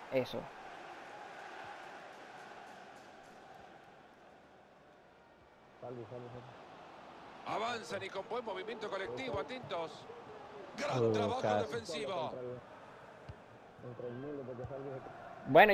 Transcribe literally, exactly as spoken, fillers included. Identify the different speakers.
Speaker 1: Eso.
Speaker 2: Avanzan y con buen movimiento colectivo, atentos. Gran
Speaker 3: Uh,
Speaker 2: trabajo
Speaker 3: casi.
Speaker 2: defensivo.
Speaker 1: Bueno.